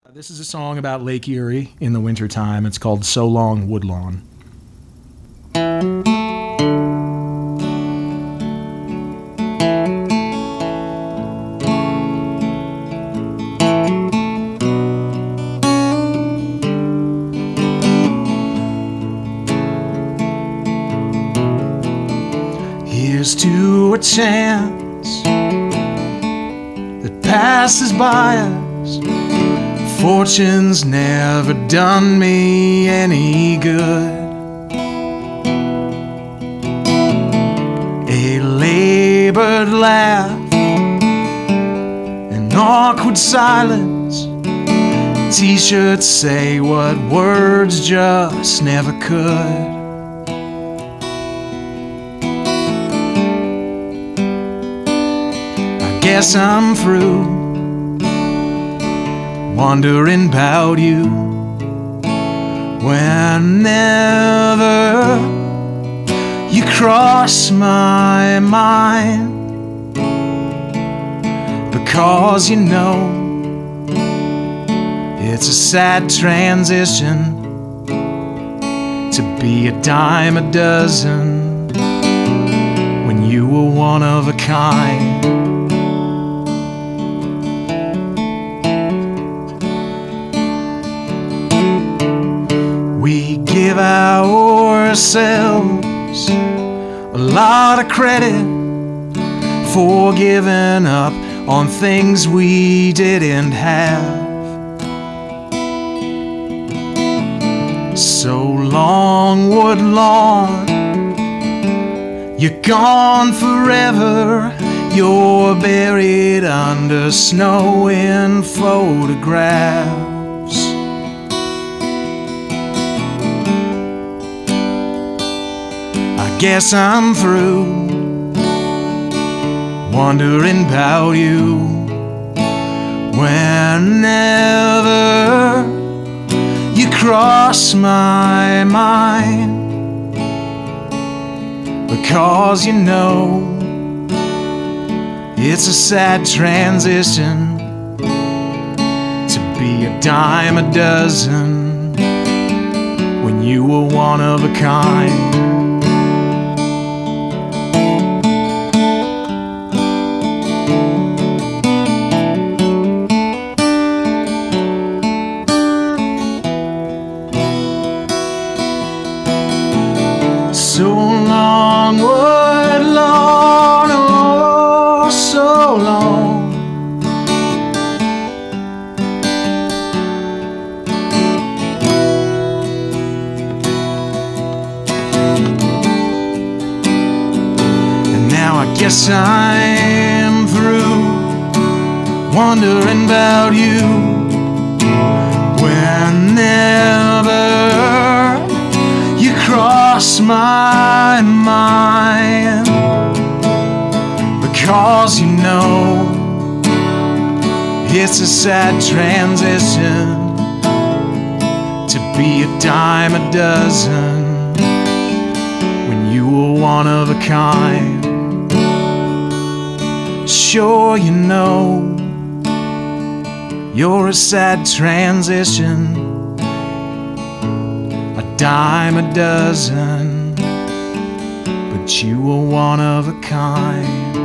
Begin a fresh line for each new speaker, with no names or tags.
This is a song about Lake Erie in the wintertime. It's called So Long, Woodlawn. Here's to a chance that passes by us. Fortune's never done me any good. A labored laugh, an awkward silence. T-shirts say what words just never could. I guess I'm through wondering about you whenever you cross my mind, because you know it's a sad transition to be a dime a dozen when you were one of a kind. We give ourselves a lot of credit for giving up on things we didn't have. So long, Woodlawn, you're gone forever. You're buried under snow in photographs. I guess I'm through wondering about you whenever you cross my mind, because you know it's a sad transition to be a dime a dozen when you were one of a kind. So long, Woodlawn, oh, so long. And now I guess I'm through wondering about you whenever you cross my mind, because you know it's a sad transition to be a dime a dozen when you were one of a kind. Sure, you know you're a sad transition, dime a dozen, but you were one of a kind.